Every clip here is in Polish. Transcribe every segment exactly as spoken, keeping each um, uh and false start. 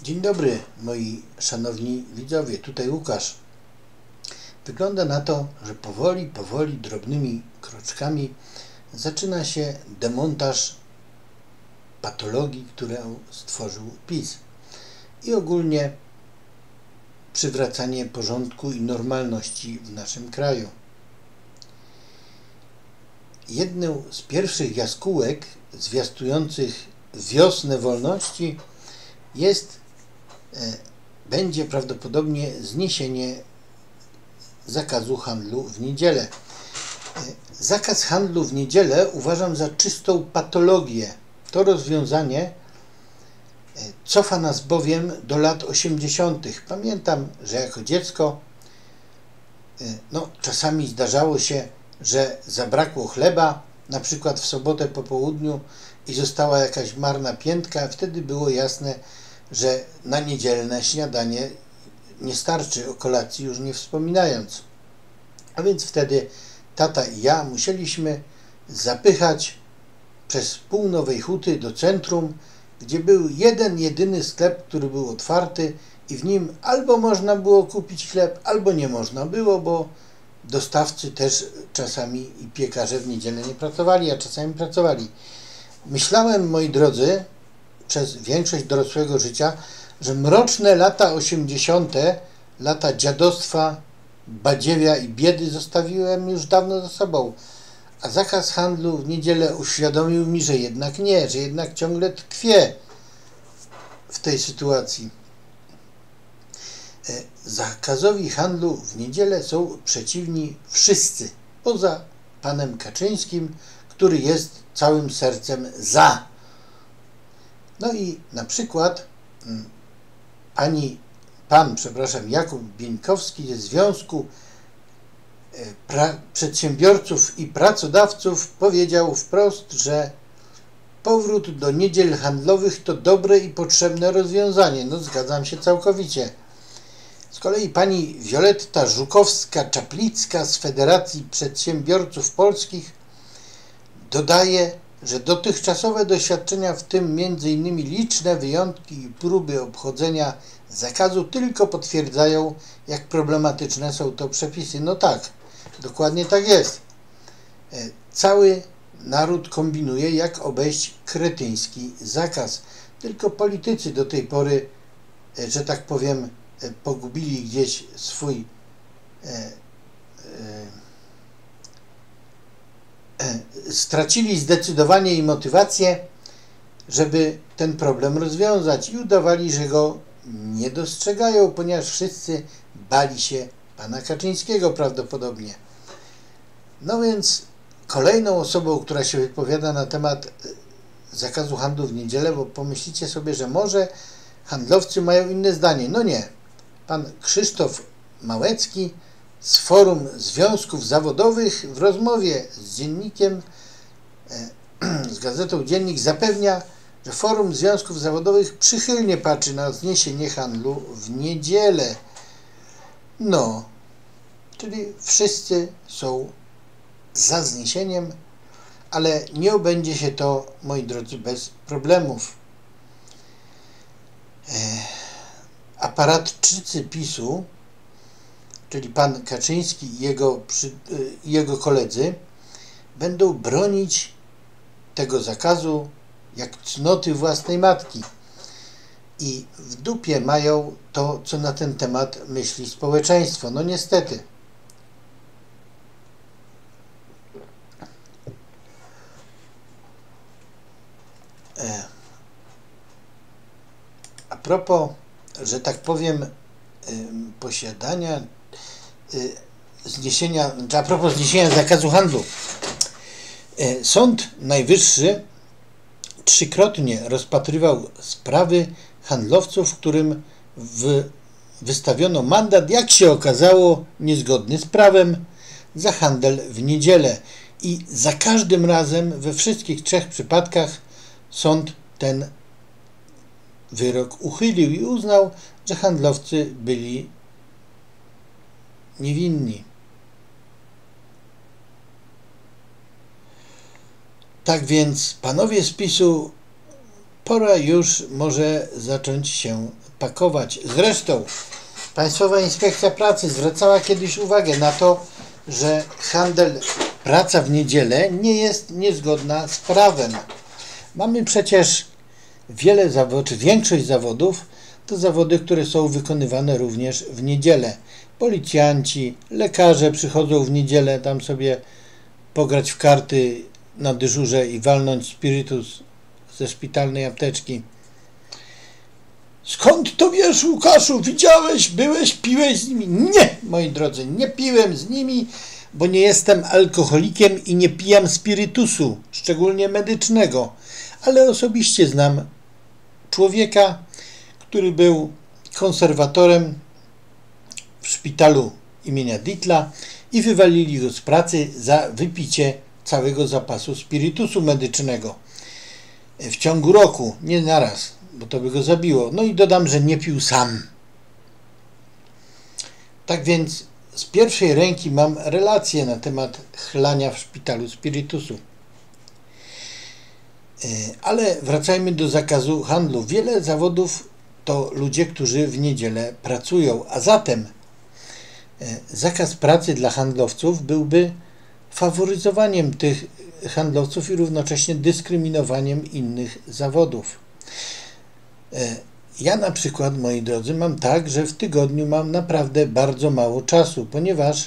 Dzień dobry, moi szanowni widzowie, tutaj Łukasz. Wygląda na to, że powoli, powoli, drobnymi kroczkami zaczyna się demontaż patologii, którą stworzył PiS i ogólnie przywracanie porządku i normalności w naszym kraju. Jedną z pierwszych jaskółek zwiastujących wiosnę wolności jest będzie prawdopodobnie zniesienie zakazu handlu w niedzielę. Zakaz handlu w niedzielę uważam za czystą patologię. To rozwiązanie cofa nas bowiem do lat osiemdziesiątych. Pamiętam, że jako dziecko no, czasami zdarzało się, że zabrakło chleba, na przykład w sobotę po południu i została jakaś marna piętka. Wtedy było jasne, że na niedzielne śniadanie nie starczy, o kolacji już nie wspominając. A więc wtedy tata i ja musieliśmy zapychać przez pół Nowej Huty do centrum, gdzie był jeden, jedyny sklep, który był otwarty i w nim albo można było kupić chleb, albo nie można było, bo dostawcy też czasami i piekarze w niedzielę nie pracowali, a czasami pracowali. Myślałem, moi drodzy, przez większość dorosłego życia, że mroczne lata osiemdziesiąte, lata dziadostwa, badziewia i biedy zostawiłem już dawno za sobą, a zakaz handlu w niedzielę uświadomił mi, że jednak nie, że jednak ciągle tkwię w tej sytuacji. Zakazowi handlu w niedzielę są przeciwni wszyscy, poza panem Kaczyńskim, który jest całym sercem za. No i na przykład pani, pan, przepraszam, Jakub Bieńkowski ze Związku pra, Przedsiębiorców i Pracodawców powiedział wprost, że powrót do niedziel handlowych to dobre i potrzebne rozwiązanie. No zgadzam się całkowicie. Z kolei pani Wioletta Żukowska-Czaplicka z Federacji Przedsiębiorców Polskich dodaje, że dotychczasowe doświadczenia, w tym między innymi liczne wyjątki i próby obchodzenia zakazu, tylko potwierdzają, jak problematyczne są to przepisy. No tak, dokładnie tak jest. Cały naród kombinuje, jak obejść kretyński zakaz. Tylko politycy do tej pory, że tak powiem, pogubili gdzieś swój e, e, stracili zdecydowanie i motywację, żeby ten problem rozwiązać i udawali, że go nie dostrzegają, ponieważ wszyscy bali się pana Kaczyńskiego prawdopodobnie. No więc kolejną osobą, która się wypowiada na temat zakazu handlu w niedzielę, bo pomyślicie sobie, że może handlowcy mają inne zdanie. No nie. Pan Krzysztof Małecki z Forum Związków Zawodowych w rozmowie z dziennikiem, z gazetą Dziennik zapewnia, że Forum Związków Zawodowych przychylnie patrzy na zniesienie handlu w niedzielę. No, czyli wszyscy są za zniesieniem, ale nie obędzie się to, moi drodzy, bez problemów. Aparatczycy PiSu, czyli pan Kaczyński i jego, przy, jego koledzy, będą bronić tego zakazu jak cnoty własnej matki. I w dupie mają to, co na ten temat myśli społeczeństwo. No niestety. E, a propos, że tak powiem, y, posiadania, y, zniesienia, czy a propos zniesienia zakazu handlu. Y, Sąd Najwyższy trzykrotnie rozpatrywał sprawy handlowców, którym w, wystawiono mandat, jak się okazało, niezgodny z prawem za handel w niedzielę. I za każdym razem, we wszystkich trzech przypadkach, sąd ten wyrok uchylił i uznał, że handlowcy byli niewinni. Tak więc panowie z PiSu pora już może zacząć się pakować. Zresztą Państwowa Inspekcja Pracy zwracała kiedyś uwagę na to, że handel, praca w niedzielę nie jest niezgodna z prawem. Mamy przecież wiele zawodów, czy większość zawodów to zawody, które są wykonywane również w niedzielę. Policjanci, lekarze przychodzą w niedzielę tam sobie pograć w karty na dyżurze i walnąć spirytus ze szpitalnej apteczki. Skąd to wiesz, Łukaszu? Widziałeś, byłeś, piłeś z nimi? Nie, moi drodzy, nie piłem z nimi, bo nie jestem alkoholikiem i nie pijam spirytusu, szczególnie medycznego. Ale osobiście znam człowieka, który był konserwatorem w szpitalu imienia Dietla i wywalili go z pracy za wypicie całego zapasu spirytusu medycznego w ciągu roku, nie naraz, bo to by go zabiło. No i dodam, że nie pił sam. Tak więc z pierwszej ręki mam relacje na temat chlania w szpitalu spirytusu. Ale wracajmy do zakazu handlu. Wiele zawodów to ludzie, którzy w niedzielę pracują, a zatem zakaz pracy dla handlowców byłby faworyzowaniem tych handlowców i równocześnie dyskryminowaniem innych zawodów. Ja na przykład, moi drodzy, mam tak, że w tygodniu mam naprawdę bardzo mało czasu, ponieważ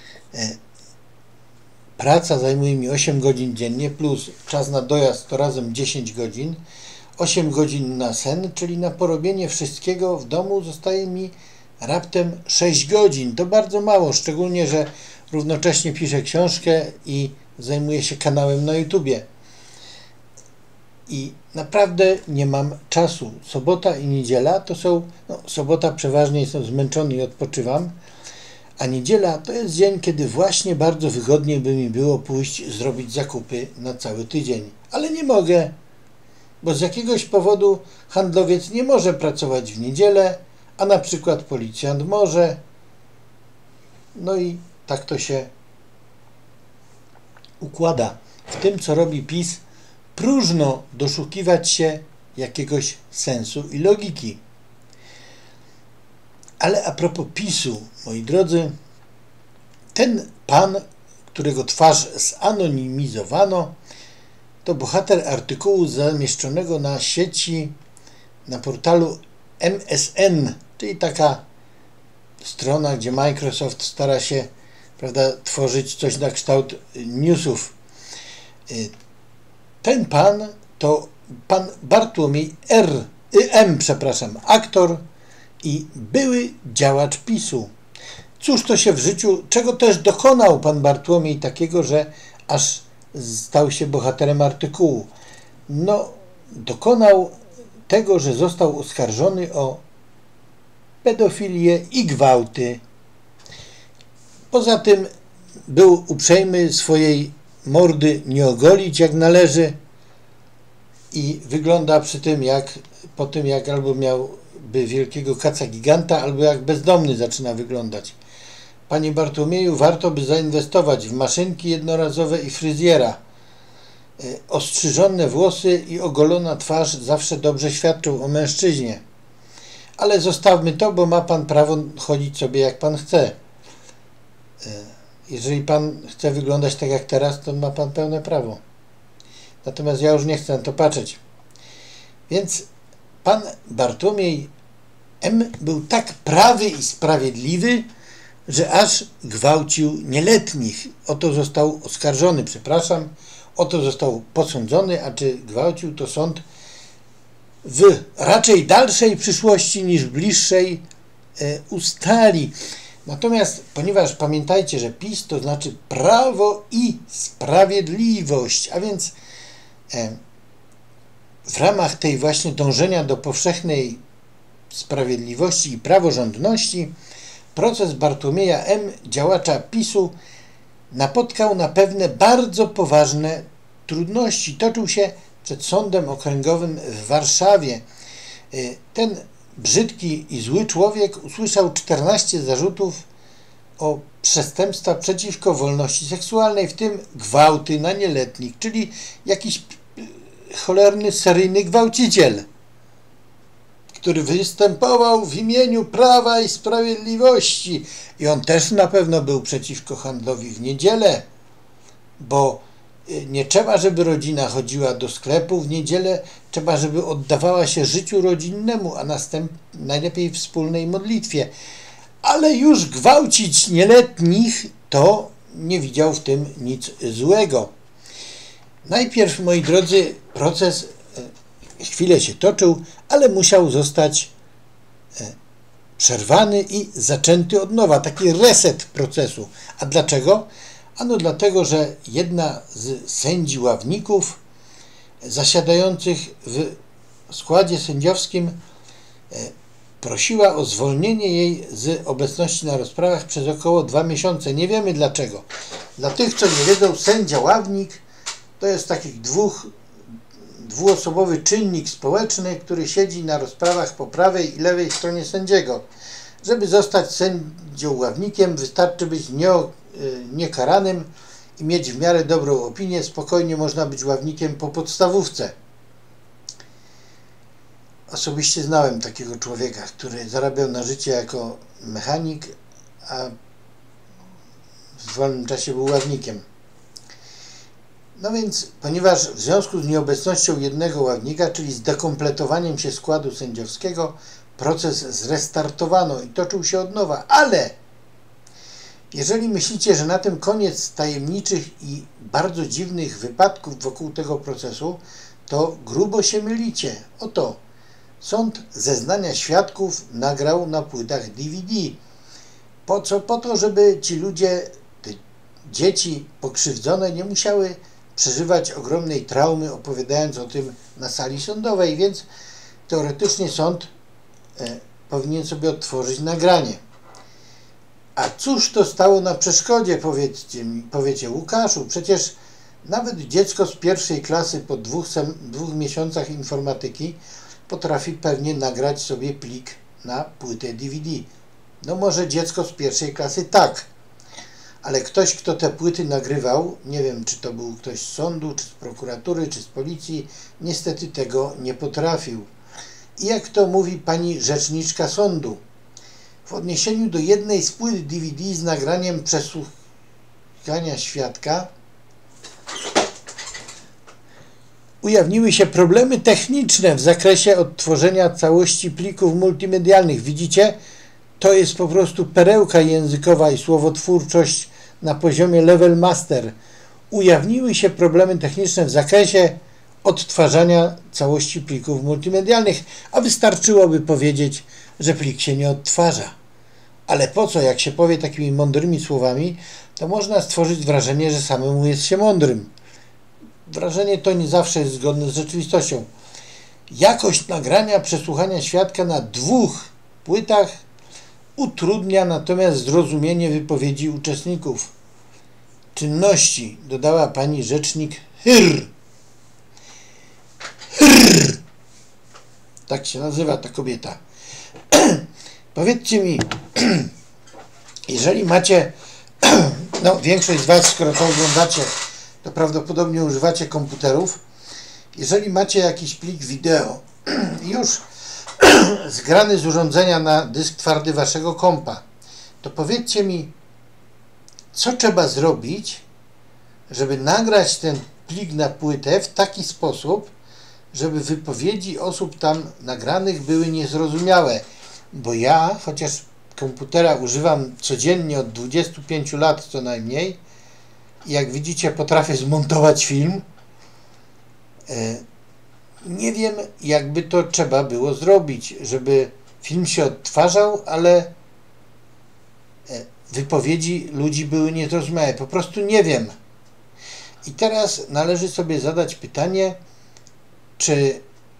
praca zajmuje mi osiem godzin dziennie, plus czas na dojazd to razem dziesięć godzin, osiem godzin na sen, czyli na porobienie wszystkiego w domu zostaje mi raptem sześć godzin. To bardzo mało, szczególnie że równocześnie piszę książkę i zajmuję się kanałem na YouTubie. I naprawdę nie mam czasu. Sobota i niedziela to są, no, sobota przeważnie jestem zmęczony i odpoczywam, a niedziela to jest dzień, kiedy właśnie bardzo wygodnie by mi było pójść zrobić zakupy na cały tydzień. Ale nie mogę, bo z jakiegoś powodu handlowiec nie może pracować w niedzielę, a na przykład policjant może. No i tak to się układa. W tym, co robi PiS, próżno doszukiwać się jakiegoś sensu i logiki. Ale a propos PiSu, moi drodzy, ten pan, którego twarz zanonimizowano, to bohater artykułu zamieszczonego na sieci, na portalu M S N, czyli taka strona, gdzie Microsoft stara się, prawda, tworzyć coś na kształt newsów. Ten pan to pan Bartłomiej R. M, przepraszam, aktor i były działacz PiSu. Cóż to się w życiu, czego też dokonał pan Bartłomiej takiego, że aż stał się bohaterem artykułu? No, dokonał tego, że został oskarżony o pedofilię i gwałty. Poza tym był uprzejmy swojej mordy nie ogolić jak należy i wygląda przy tym jak, po tym jak albo miałby wielkiego kaca giganta, albo jak bezdomny zaczyna wyglądać. Panie Bartłomieju, warto by zainwestować w maszynki jednorazowe i fryzjera. Ostrzyżone włosy i ogolona twarz zawsze dobrze świadczą o mężczyźnie. Ale zostawmy to, bo ma pan prawo chodzić sobie jak pan chce. Jeżeli pan chce wyglądać tak jak teraz, to ma pan pełne prawo. Natomiast ja już nie chcę na to patrzeć. Więc pan Bartłomiej M. był tak prawy i sprawiedliwy, że aż gwałcił nieletnich. O to został oskarżony, przepraszam, o to został posądzony, a czy gwałcił, to sąd w raczej dalszej przyszłości niż bliższej e, ustali. Natomiast, ponieważ pamiętajcie, że PiS to znaczy prawo i sprawiedliwość, a więc e, w ramach tej właśnie dążenia do powszechnej sprawiedliwości i praworządności proces Bartłomieja M., działacza PiSu, napotkał na pewne bardzo poważne trudności. Toczył się przed Sądem Okręgowym w Warszawie. Ten brzydki i zły człowiek usłyszał czternaście zarzutów o przestępstwa przeciwko wolności seksualnej, w tym gwałty na nieletnich, czyli jakiś cholerny seryjny gwałciciel, który występował w imieniu Prawa i Sprawiedliwości. I on też na pewno był przeciwko handlowi w niedzielę, bo nie trzeba, żeby rodzina chodziła do sklepu w niedzielę, trzeba, żeby oddawała się życiu rodzinnemu, a następnie najlepiej wspólnej modlitwie. Ale już gwałcić nieletnich, to nie widział w tym nic złego. Najpierw, moi drodzy, proces chwilę się toczył, ale musiał zostać przerwany i zaczęty od nowa. Taki reset procesu. A dlaczego? Ano dlatego, że jedna z sędzi ławników zasiadających w składzie sędziowskim prosiła o zwolnienie jej z obecności na rozprawach przez około dwa miesiące. Nie wiemy dlaczego. Dla tych, co nie wiedzą, sędzia ławnik to jest takich dwóch, dwuosobowy czynnik społeczny, który siedzi na rozprawach po prawej i lewej stronie sędziego. Żeby zostać sędzią ławnikiem, wystarczy być nie, niekaranym i mieć w miarę dobrą opinię. Spokojnie można być ławnikiem po podstawówce. Osobiście znałem takiego człowieka, który zarabiał na życie jako mechanik, a w wolnym czasie był ławnikiem. No więc, ponieważ w związku z nieobecnością jednego ławnika, czyli z dekompletowaniem się składu sędziowskiego, proces zrestartowano i toczył się od nowa. Ale jeżeli myślicie, że na tym koniec tajemniczych i bardzo dziwnych wypadków wokół tego procesu, to grubo się mylicie. Oto sąd zeznania świadków nagrał na płytach D V D. Po co? Po to, żeby ci ludzie, te dzieci pokrzywdzone, nie musiały przeżywać ogromnej traumy, opowiadając o tym na sali sądowej, więc teoretycznie sąd e, powinien sobie odtworzyć nagranie. A cóż to stało na przeszkodzie, powiedzcie mi, powiecie Łukaszu? Przecież nawet dziecko z pierwszej klasy po dwóch, sem, dwóch miesiącach informatyki potrafi pewnie nagrać sobie plik na płytę D V D. No może dziecko z pierwszej klasy tak, ale ktoś, kto te płyty nagrywał, nie wiem, czy to był ktoś z sądu, czy z prokuratury, czy z policji, niestety tego nie potrafił. I jak to mówi pani rzeczniczka sądu, w odniesieniu do jednej z płyt D V D z nagraniem przesłuchania świadka ujawniły się problemy techniczne w zakresie odtworzenia całości plików multimedialnych. Widzicie? To jest po prostu perełka językowa i słowotwórczość na poziomie level master. Ujawniły się problemy techniczne w zakresie odtwarzania całości plików multimedialnych, a wystarczyłoby powiedzieć, że plik się nie odtwarza. Ale po co, jak się powie takimi mądrymi słowami, to można stworzyć wrażenie, że samemu jest się mądrym. Wrażenie to nie zawsze jest zgodne z rzeczywistością. Jakość nagrania przesłuchania świadka na dwóch płytach utrudnia natomiast zrozumienie wypowiedzi uczestników czynności, dodała pani rzecznik Hyr. Hyr. Tak się nazywa ta kobieta. Powiedzcie mi, jeżeli macie, no większość z Was, skoro to oglądacie, to prawdopodobnie używacie komputerów. Jeżeli macie jakiś plik wideo już zgrany z urządzenia na dysk twardy Waszego kompa, to powiedzcie mi, co trzeba zrobić, żeby nagrać ten plik na płytę w taki sposób, żeby wypowiedzi osób tam nagranych były niezrozumiałe. Bo ja, chociaż komputera używam codziennie od dwudziestu pięciu lat co najmniej, i jak widzicie potrafię zmontować film, nie wiem, jakby to trzeba było zrobić, żeby film się odtwarzał, ale wypowiedzi ludzi były niezrozumiałe. Po prostu nie wiem. I teraz należy sobie zadać pytanie, czy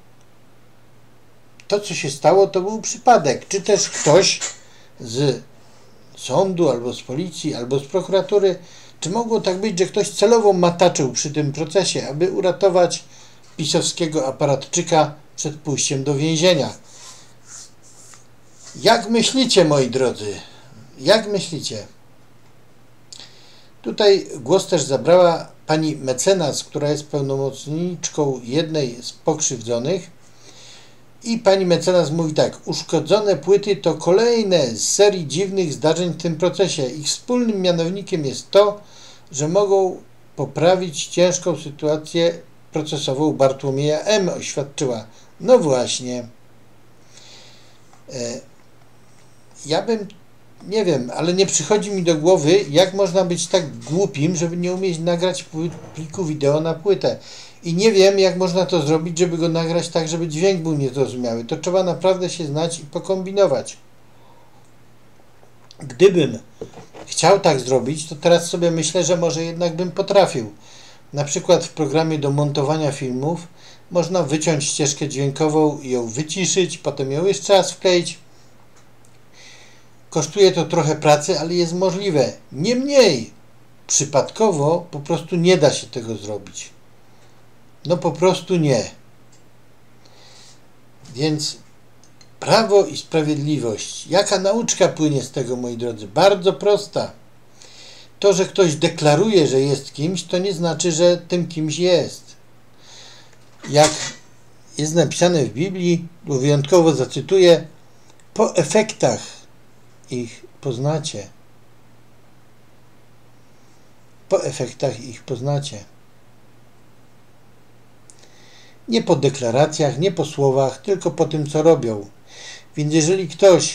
to, co się stało, to był przypadek, czy też ktoś z sądu, albo z policji, albo z prokuratury, czy mogło tak być, że ktoś celowo mataczył przy tym procesie, aby uratować pisowskiego aparatczyka przed pójściem do więzienia. Jak myślicie, moi drodzy? Jak myślicie? Tutaj głos też zabrała pani mecenas, która jest pełnomocniczką jednej z pokrzywdzonych, i pani mecenas mówi tak: uszkodzone płyty to kolejne z serii dziwnych zdarzeń w tym procesie. Ich wspólnym mianownikiem jest to, że mogą poprawić ciężką sytuację procesową Bartłomieja M., oświadczyła. No właśnie. E, ja bym, nie wiem, ale nie przychodzi mi do głowy, jak można być tak głupim, żeby nie umieć nagrać pliku wideo na płytę. I nie wiem, jak można to zrobić, żeby go nagrać tak, żeby dźwięk był niezrozumiały. To trzeba naprawdę się znać i pokombinować. Gdybym chciał tak zrobić, to teraz sobie myślę, że może jednak bym potrafił. Na przykład w programie do montowania filmów można wyciąć ścieżkę dźwiękową i ją wyciszyć, potem ją jeszcze raz wkleić. Kosztuje to trochę pracy, ale jest możliwe. Niemniej, przypadkowo po prostu nie da się tego zrobić. No po prostu nie. Więc Prawo i Sprawiedliwość. Jaka nauczka płynie z tego, moi drodzy? Bardzo prosta. To, że ktoś deklaruje, że jest kimś, to nie znaczy, że tym kimś jest. Jak jest napisane w Biblii, bo wyjątkowo zacytuję: po efektach ich poznacie. Po efektach ich poznacie. Nie po deklaracjach, nie po słowach, tylko po tym, co robią. Więc jeżeli ktoś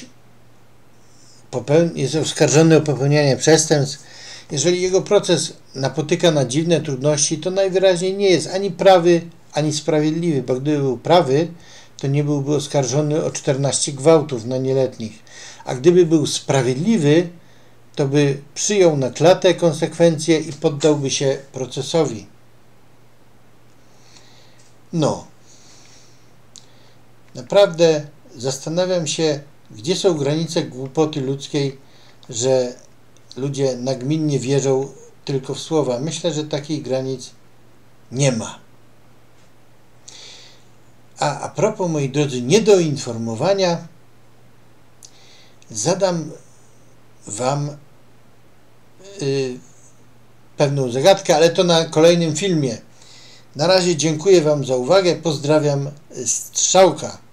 jest oskarżony o popełnianie przestępstw, jeżeli jego proces napotyka na dziwne trudności, to najwyraźniej nie jest ani prawy, ani sprawiedliwy, bo gdyby był prawy, to nie byłby oskarżony o czternaście gwałtów na nieletnich. A gdyby był sprawiedliwy, to by przyjął na klatę konsekwencje i poddałby się procesowi. No. Naprawdę zastanawiam się, gdzie są granice głupoty ludzkiej, że ludzie nagminnie wierzą tylko w słowa. Myślę, że takich granic nie ma. A a propos, moi drodzy, niedoinformowania, zadam wam yy, pewną zagadkę, ale to na kolejnym filmie. Na razie dziękuję wam za uwagę. Pozdrawiam, Strzałka.